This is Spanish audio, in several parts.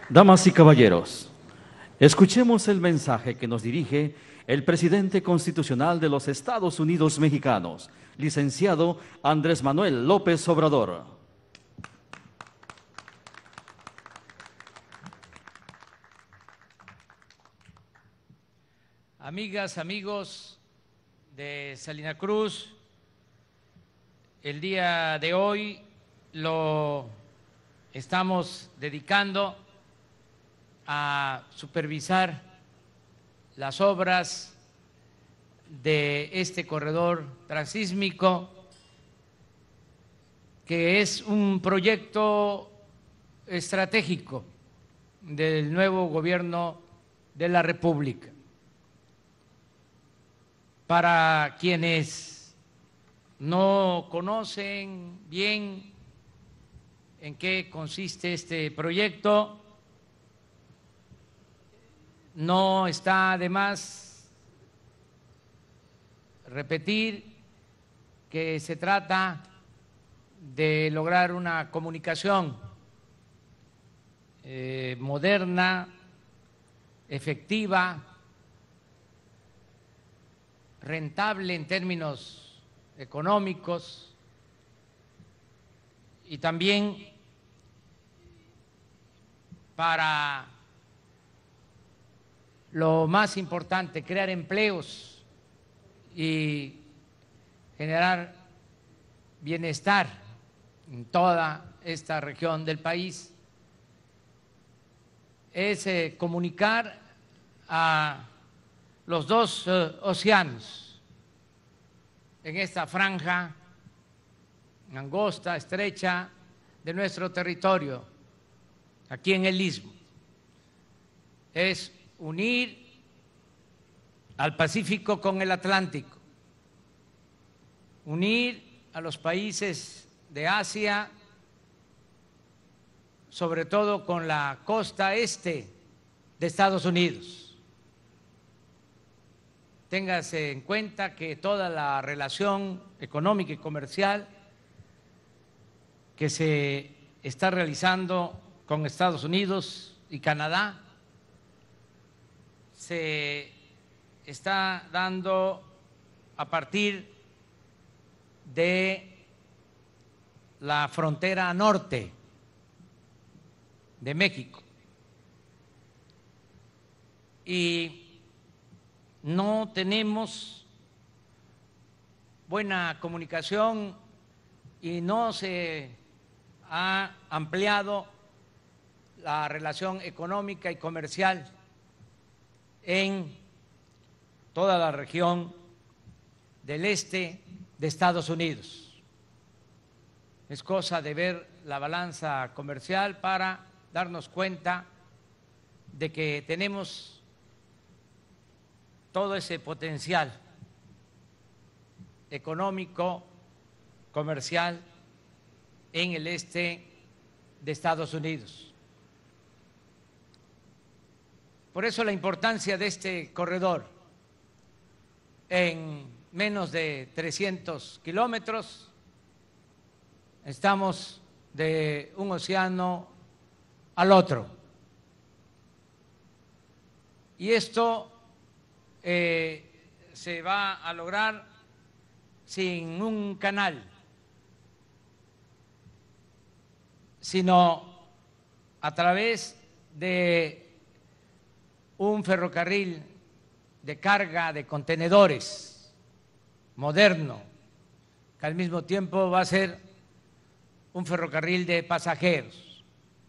Damas y caballeros, escuchemos el mensaje que nos dirige el presidente constitucional de los Estados Unidos mexicanos, licenciado Andrés Manuel López Obrador. Amigas, amigos de Salina Cruz, el día de hoy lo estamos dedicando a supervisar las obras de este corredor transísmico, que es un proyecto estratégico del nuevo gobierno de la República. Para quienes no conocen bien en qué consiste este proyecto, no está de más repetir que se trata de lograr una comunicación moderna, efectiva, rentable en términos económicos y también para lo más importante, crear empleos y generar bienestar en toda esta región del país, es comunicar a los dos océanos en esta franja angosta, estrecha de nuestro territorio, aquí en el Istmo. Es unir al Pacífico con el Atlántico, unir a los países de Asia, sobre todo con la costa este de Estados Unidos. Téngase en cuenta que toda la relación económica y comercial que se está realizando con Estados Unidos y Canadá se está dando a partir de la frontera norte de México. Y no tenemos buena comunicación y no se ha ampliado la relación económica y comercial en toda la región del este de Estados Unidos. Es cosa de ver la balanza comercial para darnos cuenta de que tenemos todo ese potencial económico, comercial en el este de Estados Unidos. Por eso la importancia de este corredor. En menos de 300 kilómetros estamos de un océano al otro. Y esto se va a lograr sin un canal, sino a través de un ferrocarril de carga de contenedores moderno, que al mismo tiempo va a ser un ferrocarril de pasajeros.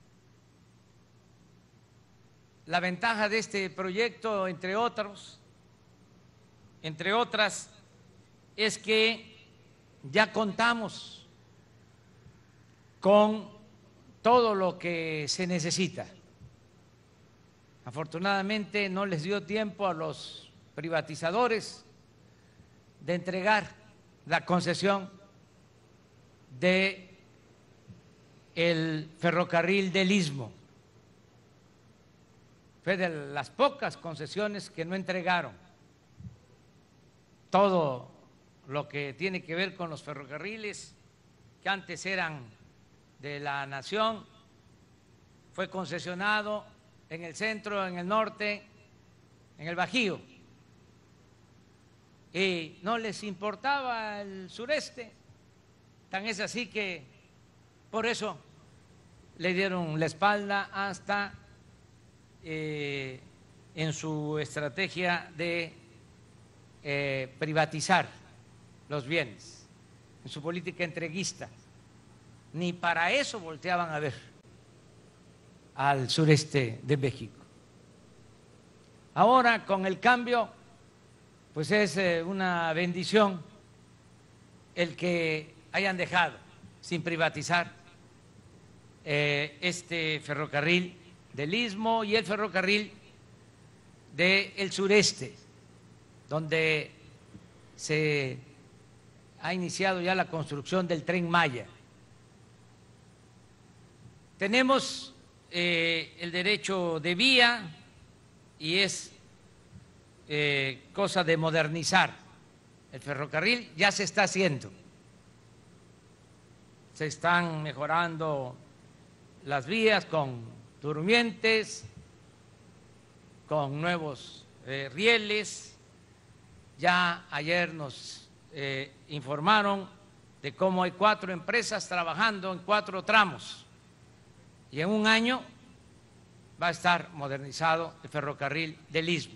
La ventaja de este proyecto, entre otras, es que ya contamos con todo lo que se necesita. Afortunadamente no les dio tiempo a los privatizadores de entregar la concesión del ferrocarril del Istmo. Fue de las pocas concesiones que no entregaron. Todo lo que tiene que ver con los ferrocarriles, que antes eran de la nación, fue concesionado en el centro, en el norte, en el Bajío, y no les importaba el sureste. Tan es así que por eso le dieron la espalda hasta en su estrategia de privatizar los bienes, en su política entreguista. Ni para eso volteaban a ver al sureste de México. Ahora, con el cambio, pues es una bendición el que hayan dejado sin privatizar este ferrocarril del Istmo y el ferrocarril del sureste, donde se ha iniciado ya la construcción del Tren Maya. Tenemos el derecho de vía y es cosa de modernizar el ferrocarril, ya se está haciendo. Se están mejorando las vías con durmientes, con nuevos rieles. Ya ayer nos informaron de cómo hay 4 empresas trabajando en 4 tramos y en un año va a estar modernizado el ferrocarril del Istmo.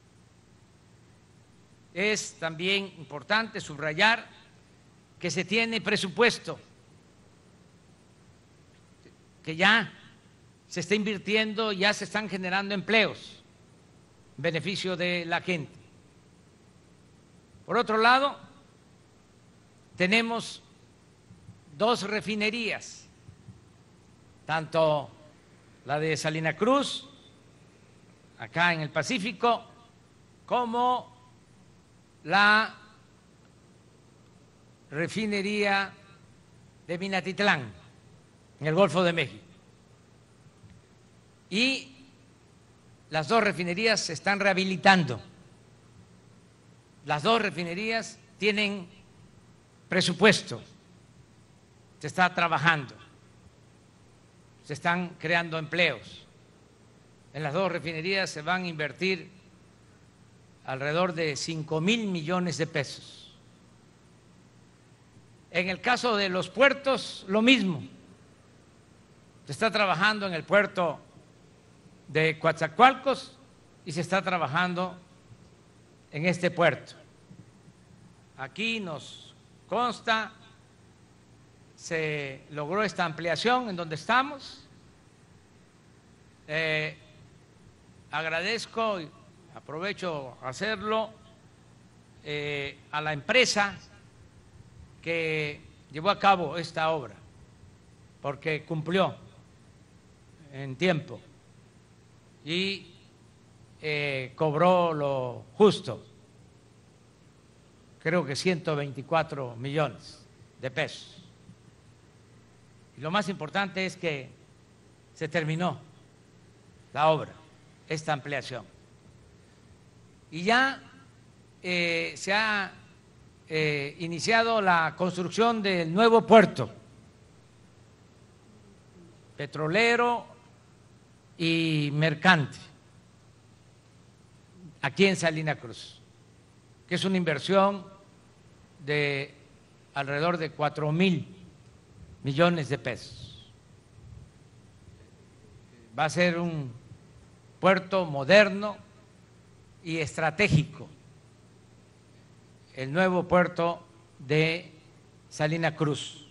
Es también importante subrayar que se tiene presupuesto, que ya se está invirtiendo, ya se están generando empleos en beneficio de la gente. Por otro lado, tenemos 2 refinerías, tanto la de Salina Cruz, acá en el Pacífico, como la refinería de Minatitlán, en el Golfo de México. Y las 2 refinerías se están rehabilitando. Las 2 refinerías tienen presupuesto, se está trabajando, se están creando empleos. En las 2 refinerías se van a invertir alrededor de 5,000 millones de pesos. En el caso de los puertos, lo mismo. Se está trabajando en el puerto de Coatzacoalcos y se está trabajando en este puerto. Aquí nos consta, se logró esta ampliación en donde estamos. Agradezco y aprovecho a hacerlo a la empresa que llevó a cabo esta obra, porque cumplió en tiempo y cobró lo justo, creo que 124 millones de pesos. Y lo más importante es que se terminó la obra, esta ampliación. Y ya se ha iniciado la construcción del nuevo puerto petrolero y mercante aquí en Salina Cruz, que es una inversión de alrededor de 4,000 millones de pesos. Va a ser un puerto moderno y estratégico, el nuevo puerto de Salina Cruz.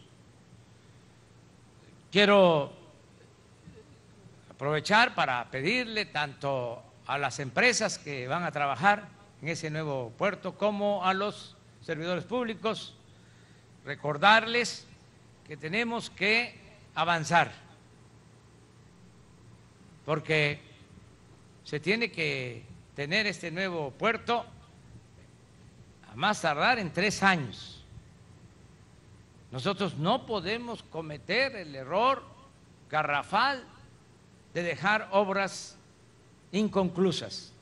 Quiero aprovechar para pedirle tanto a las empresas que van a trabajar en ese nuevo puerto como a los servidores públicos, recordarles que tenemos que avanzar, porque se tiene que tener este nuevo puerto a más tardar en 3 años. Nosotros no podemos cometer el error garrafal de dejar obras inconclusas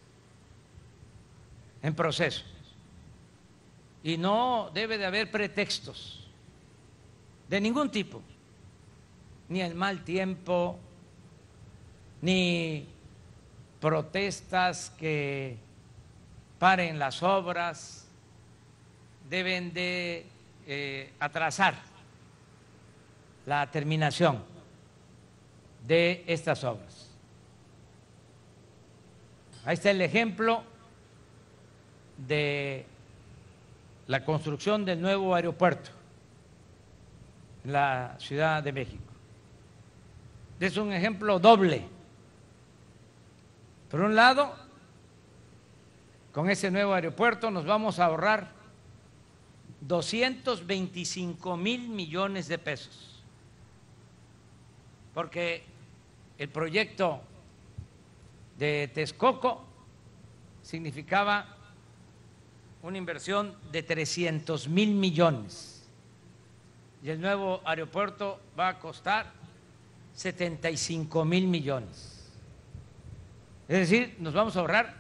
en proceso. Y no debe de haber pretextos de ningún tipo, ni el mal tiempo, ni protestas que paren las obras deben de atrasar la terminación de estas obras. Ahí está el ejemplo de la construcción del nuevo aeropuerto en la Ciudad de México. Es un ejemplo doble. Por un lado, con ese nuevo aeropuerto nos vamos a ahorrar 225,000 millones de pesos, porque el proyecto de Texcoco significaba una inversión de 300,000 millones y el nuevo aeropuerto va a costar 75,000 millones. Es decir, nos vamos a ahorrar,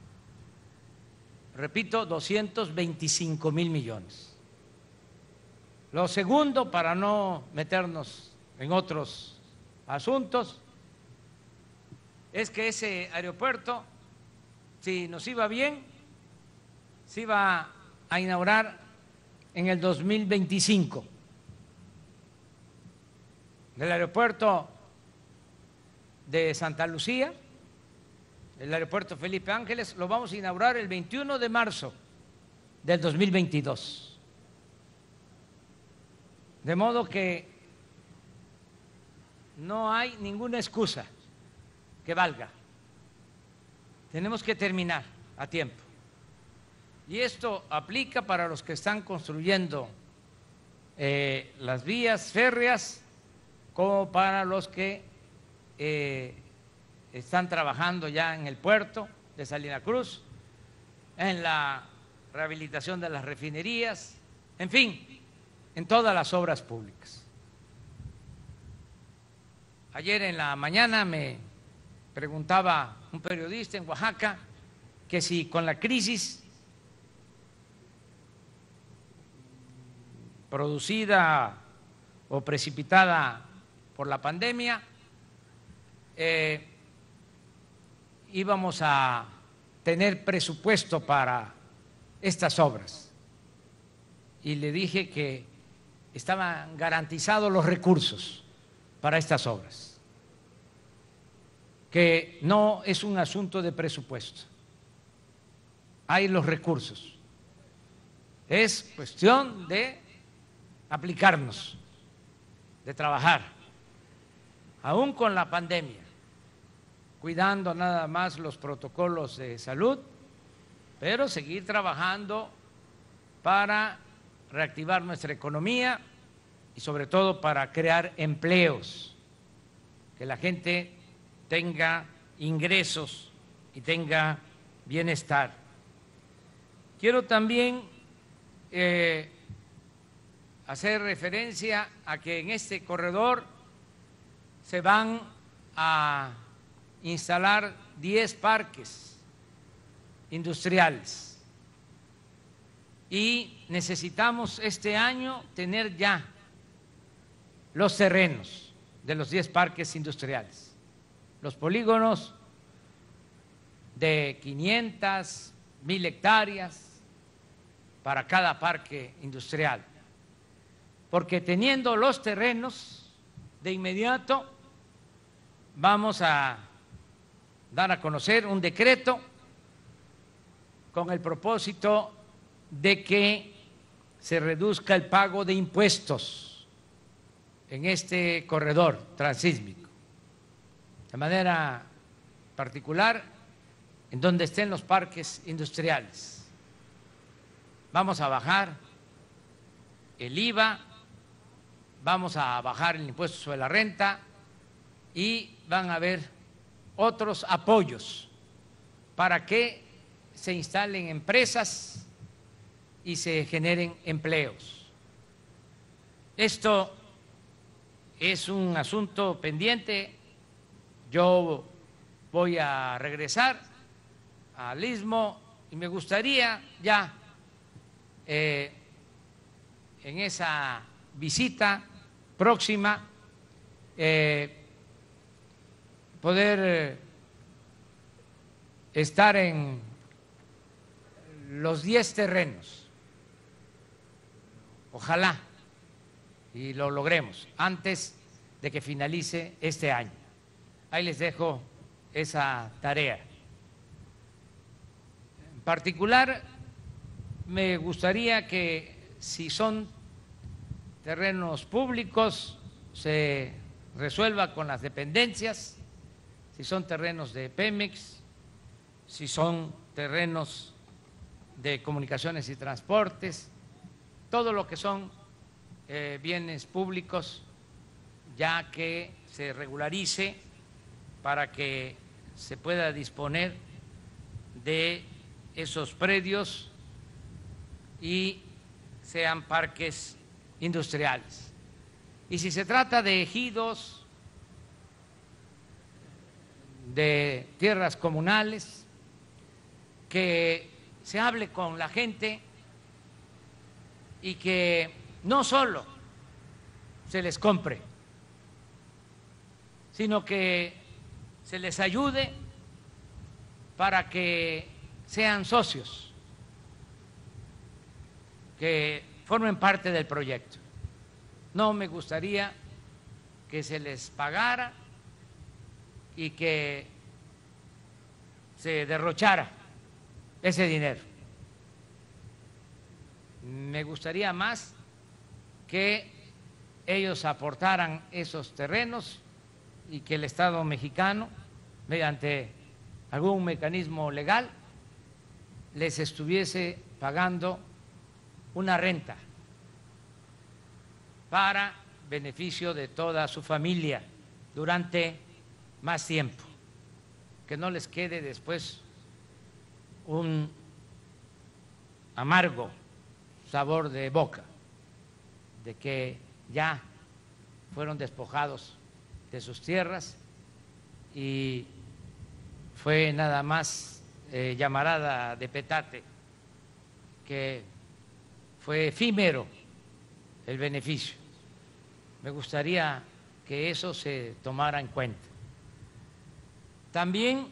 repito, 225,000 millones. Lo segundo, para no meternos en otros asuntos, es que ese aeropuerto, si nos iba bien, se iba a inaugurar en el 2025. El aeropuerto de Santa Lucía, el aeropuerto Felipe Ángeles, lo vamos a inaugurar el 21 de marzo del 2022. De modo que no hay ninguna excusa que valga. Tenemos que terminar a tiempo. Y esto aplica para los que están construyendo las vías férreas, como para los que están trabajando ya en el puerto de Salina Cruz, en la rehabilitación de las refinerías, en fin, en todas las obras públicas. Ayer en la mañana me preguntaba un periodista en Oaxaca que si con la crisis producida o precipitada por la pandemia íbamos a tener presupuesto para estas obras. Y le dije que estaban garantizados los recursos para estas obras, que no es un asunto de presupuesto, hay los recursos, es cuestión de aplicarnos, de trabajar, aún con la pandemia, cuidando nada más los protocolos de salud, pero seguir trabajando para reactivar nuestra economía y sobre todo para crear empleos, que la gente tenga ingresos y tenga bienestar. Quiero también hacer referencia a que en este corredor se van a instalar 10 parques industriales y necesitamos este año tener ya los terrenos de los 10 parques industriales, los polígonos de 500, 1,000 hectáreas para cada parque industrial, porque teniendo los terrenos de inmediato vamos a dar a conocer un decreto con el propósito de que se reduzca el pago de impuestos en este corredor transísmico, de manera particular en donde estén los parques industriales. Vamos a bajar el IVA, vamos a bajar el impuesto sobre la renta y van a haber otros apoyos para que se instalen empresas y se generen empleos. Esto es un asunto pendiente. Yo voy a regresar al Istmo y me gustaría ya en esa visita próxima poder estar en los 10 terrenos. Ojalá y lo logremos antes de que finalice este año. Ahí les dejo esa tarea. En particular, me gustaría que si son terrenos públicos se resuelva con las dependencias, si son terrenos de Pemex, si son terrenos de comunicaciones y transportes, todo lo que son bienes públicos, ya que se regularice para que se pueda disponer de esos predios y sean parques industriales. Y si se trata de ejidos, de tierras comunales, que se hable con la gente y que no solo se les compre, sino que se les ayude para que sean socios, que formen parte del proyecto. No me gustaría que se les pagara y que se derrochara ese dinero. Me gustaría más que ellos aportaran esos terrenos y que el Estado mexicano, mediante algún mecanismo legal, les estuviese pagando una renta para beneficio de toda su familia durante más tiempo, que no les quede después un amargo sabor de boca de que ya fueron despojados de sus tierras y fue nada más llamarada de petate, que fue efímero el beneficio. Me gustaría que eso se tomara en cuenta. También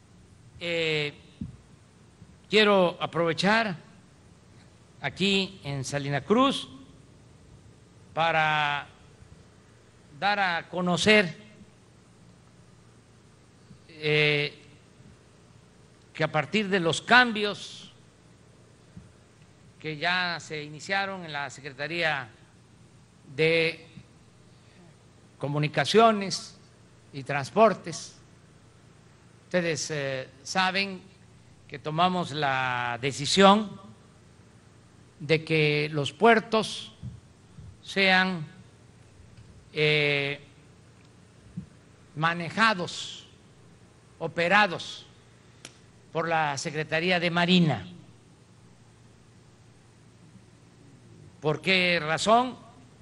quiero aprovechar aquí en Salina Cruz para dar a conocer que a partir de los cambios que ya se iniciaron en la Secretaría de Comunicaciones y Transportes, ustedes saben que tomamos la decisión de que los puertos sean manejados, operados por la Secretaría de Marina. ¿Por qué razón?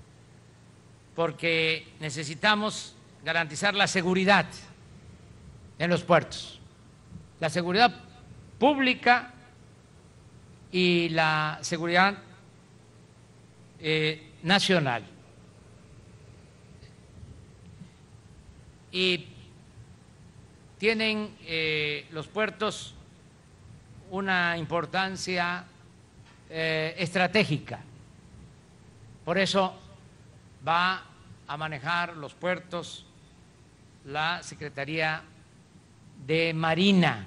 Porque necesitamos garantizar la seguridad en los puertos, la seguridad pública y la seguridad nacional. Y tienen los puertos una importancia estratégica. Por eso va a manejar los puertos la Secretaría de Marina.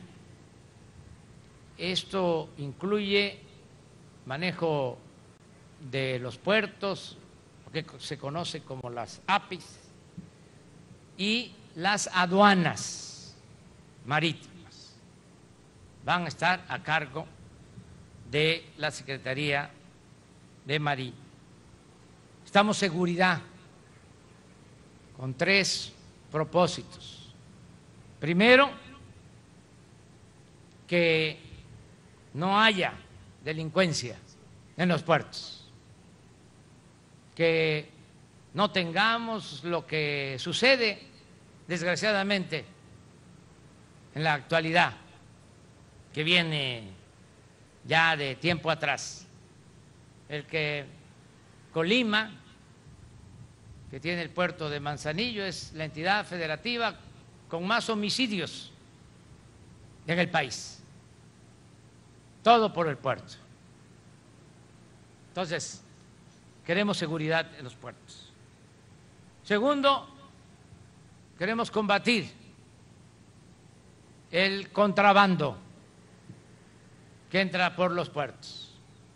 Esto incluye manejo de los puertos, lo que se conoce como las APIs, y las aduanas marítimas. Van a estar a cargo de la Secretaría de Marina. Estamos seguridad con 3 propósitos. Primero, que no haya delincuencia en los puertos, que no tengamos lo que sucede desgraciadamente en la actualidad, que viene ya de tiempo atrás, el que Colima, que tiene el puerto de Manzanillo, es la entidad federativa con más homicidios en el país. Todo por el puerto. Entonces, queremos seguridad en los puertos. Segundo, queremos combatir el contrabando que entra por los puertos,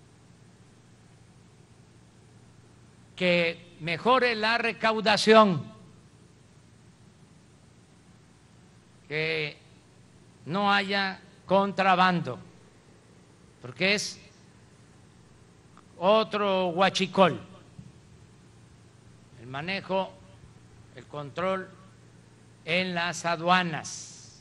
que mejore la recaudación, que no haya contrabando, porque es otro huachicol, el manejo, el control en las aduanas.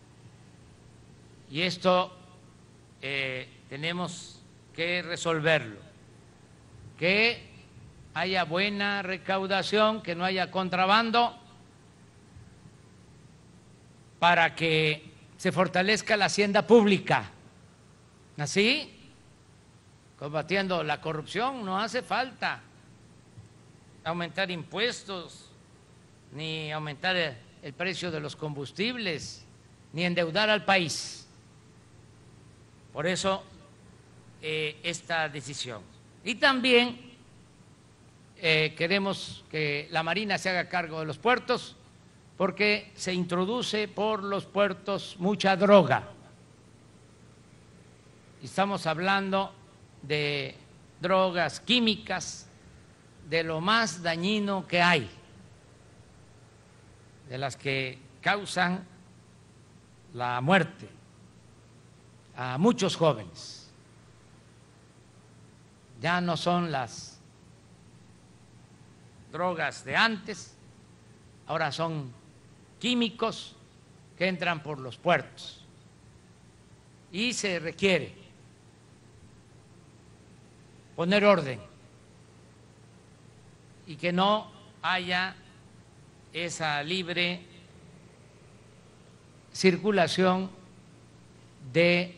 Y esto tenemos que resolverlo, que haya buena recaudación, que no haya contrabando, para que se fortalezca la hacienda pública. Así, combatiendo la corrupción, no hace falta aumentar impuestos, ni aumentar el precio de los combustibles, ni endeudar al país. Por eso, esta decisión. Y también queremos que la Marina se haga cargo de los puertos, porque se introduce por los puertos mucha droga. Estamos hablando de drogas químicas, de lo más dañino que hay, de las que causan la muerte a muchos jóvenes. Ya no son las drogas de antes, ahora son químicos que entran por los puertos y se requiere poner orden y que no haya esa libre circulación de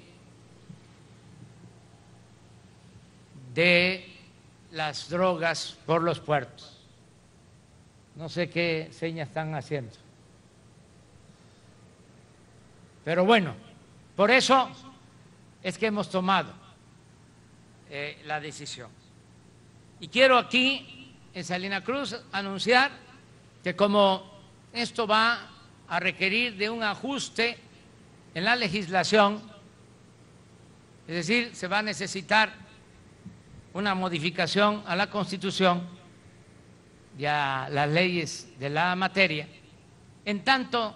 las drogas por los puertos. No sé qué señas están haciendo. Pero bueno, por eso es que hemos tomado la decisión. Y quiero aquí, en Salina Cruz, anunciar que como esto va a requerir de un ajuste en la legislación, es decir, se va a necesitar una modificación a la Constitución y a las leyes de la materia, en tanto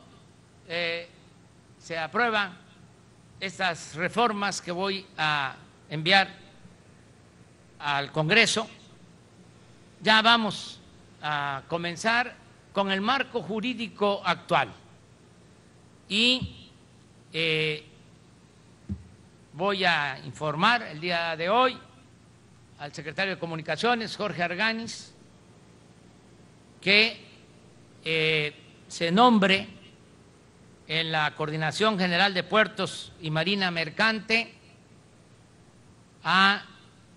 se aprueban estas reformas que voy a enviar al Congreso, ya vamos a comenzar con el marco jurídico actual y voy a informar el día de hoy al secretario de Comunicaciones, Jorge Arganis, que se nombre en la Coordinación General de Puertos y Marina Mercante a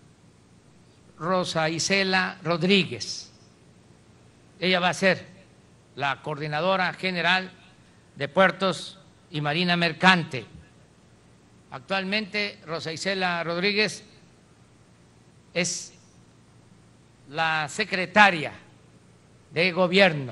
Rosa Isela Rodríguez. Ella va a ser la coordinadora general de Puertos y Marina Mercante. Actualmente Rosa Isela Rodríguez es la secretaria de Gobierno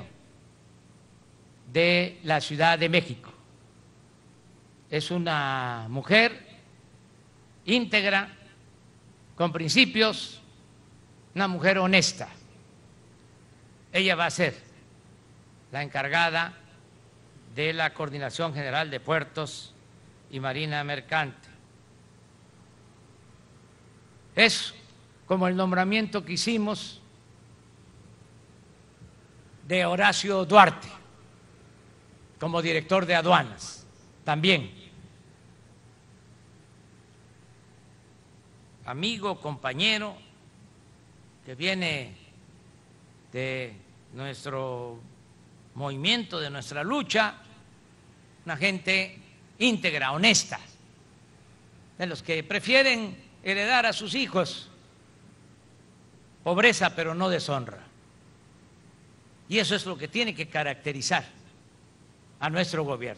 de la Ciudad de México. Es una mujer íntegra, con principios, una mujer honesta. Ella va a ser la encargada de la Coordinación General de Puertos y Marina Mercante. Es como el nombramiento que hicimos de Horacio Duarte como director de aduanas, también amigo, compañero, que viene de nuestro movimiento, de nuestra lucha, una gente íntegra, honesta, de los que prefieren heredar a sus hijos pobreza pero no deshonra. Y eso es lo que tiene que caracterizar a nuestro gobierno.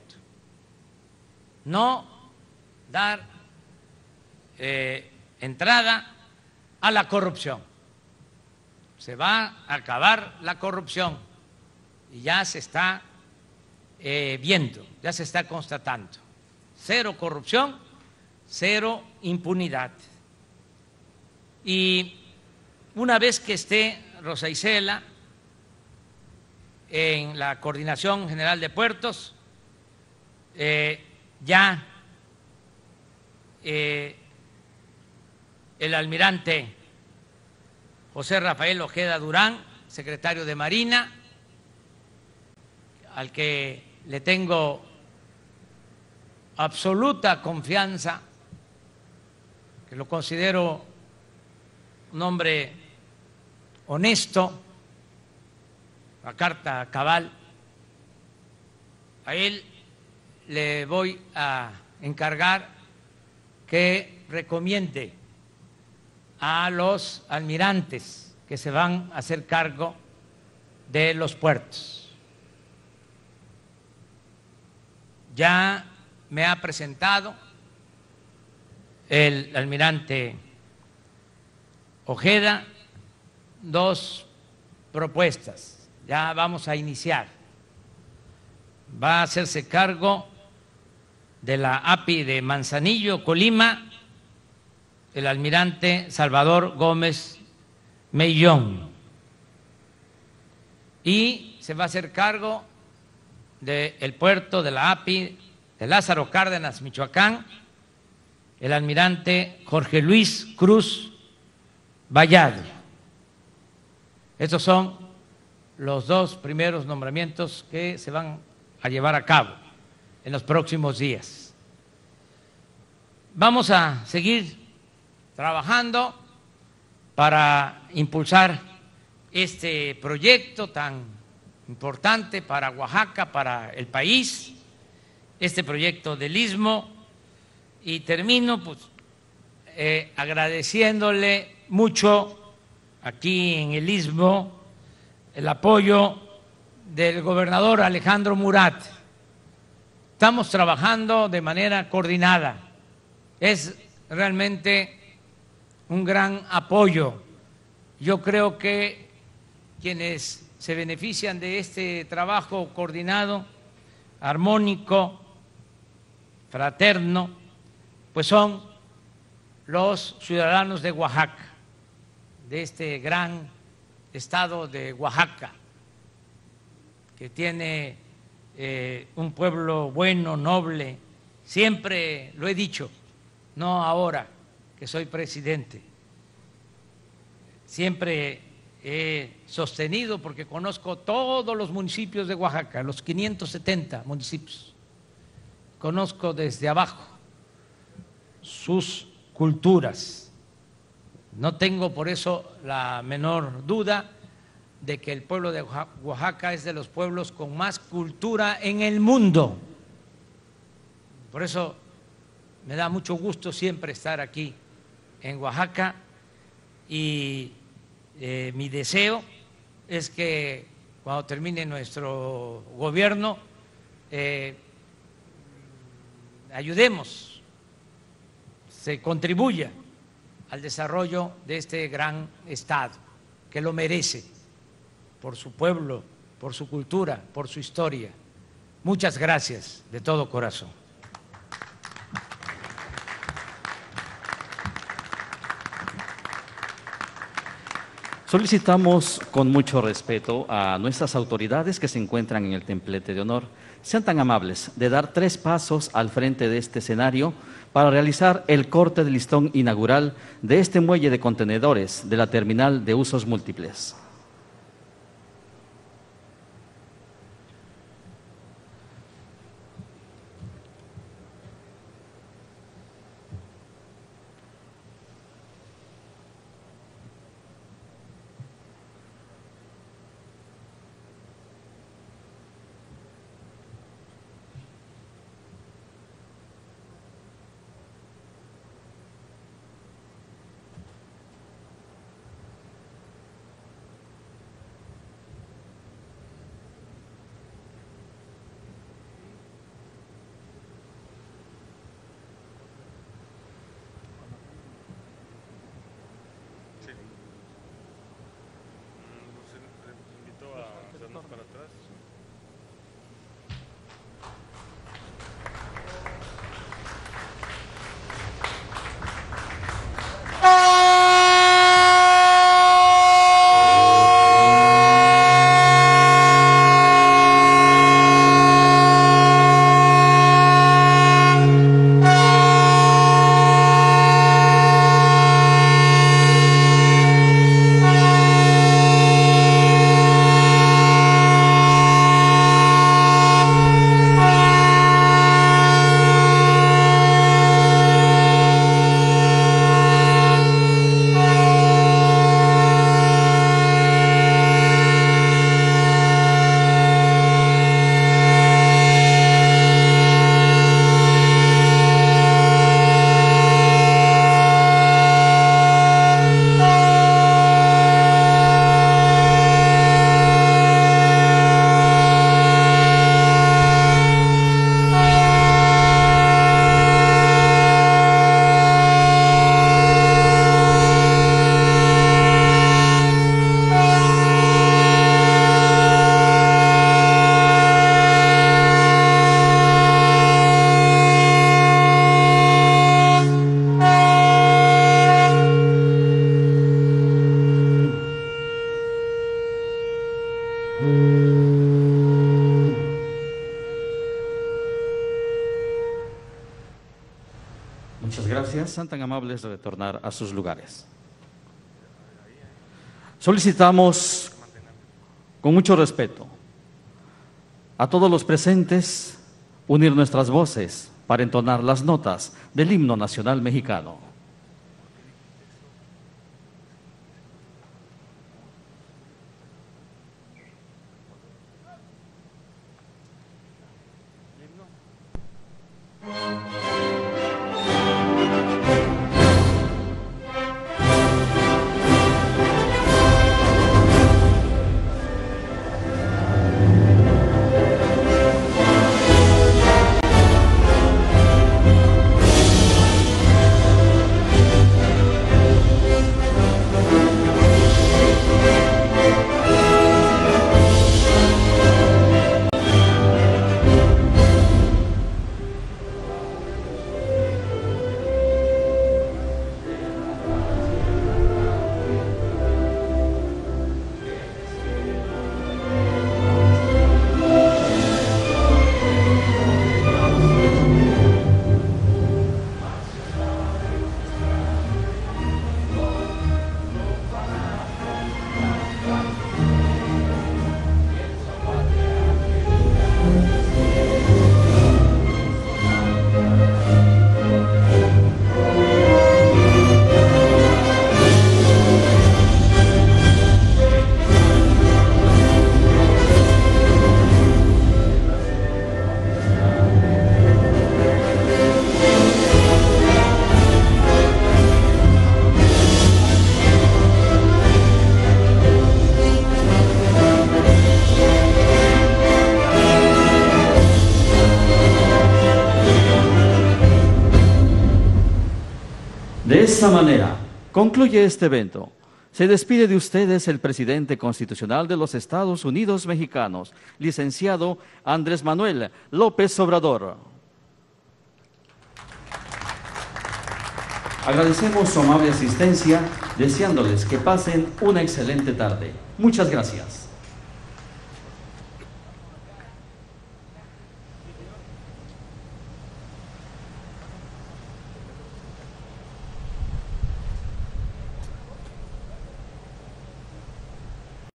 No dar entrada a la corrupción. Se va a acabar la corrupción y ya se está viendo, ya se está constatando. Cero corrupción, cero impunidad. Y una vez que esté Rosa Isela en la Coordinación General de Puertos, ya el almirante José Rafael Ojeda Durán, secretario de Marina, al que le tengo absoluta confianza, que lo considero un hombre honesto, a carta cabal. A él le voy a encargar que recomiende a los almirantes que se van a hacer cargo de los puertos. Ya me ha presentado el almirante Ojeda dos propuestas. Ya vamos a iniciar. Va a hacerse cargo de la API de Manzanillo, Colima, el almirante Salvador Gómez Mellón. Y se va a hacer cargo del puerto de la API de Lázaro Cárdenas, Michoacán, el almirante Jorge Luis Cruz Vallado. Estos son los dos primeros nombramientos que se van a llevar a cabo en los próximos días. Vamos a seguir trabajando para impulsar este proyecto tan importante para Oaxaca, para el país, este proyecto del Istmo, y termino agradeciéndole mucho aquí en el Istmo el apoyo del gobernador Alejandro Murat. Estamos trabajando de manera coordinada. Es realmente un gran apoyo. Yo creo que quienes se benefician de este trabajo coordinado, armónico, fraterno, pues son los ciudadanos de Oaxaca, de este gran estado de Oaxaca, que tiene un pueblo bueno, noble. Siempre lo he dicho, no ahora que soy presidente, siempre he sostenido, porque conozco todos los municipios de Oaxaca, los 570 municipios, conozco desde abajo sus culturas. No tengo por eso la menor duda de que el pueblo de Oaxaca es de los pueblos con más cultura en el mundo. Por eso me da mucho gusto siempre estar aquí en Oaxaca, y mi deseo es que cuando termine nuestro gobierno ayudemos, se contribuya al desarrollo de este gran estado que lo merece por su pueblo, por su cultura, por su historia. Muchas gracias de todo corazón. Solicitamos con mucho respeto a nuestras autoridades que se encuentran en el templete de honor, sean tan amables de dar 3 pasos al frente de este escenario para realizar el corte de listón inaugural de este muelle de contenedores de la terminal de usos múltiples. Muchas gracias. Sean tan amables de retornar a sus lugares. Solicitamos con mucho respeto a todos los presentes unir nuestras voces para entonar las notas del himno nacional mexicano. De esta manera, concluye este evento. Se despide de ustedes el presidente constitucional de los Estados Unidos mexicanos, licenciado Andrés Manuel López Obrador. Agradecemos su amable asistencia, deseándoles que pasen una excelente tarde. Muchas gracias.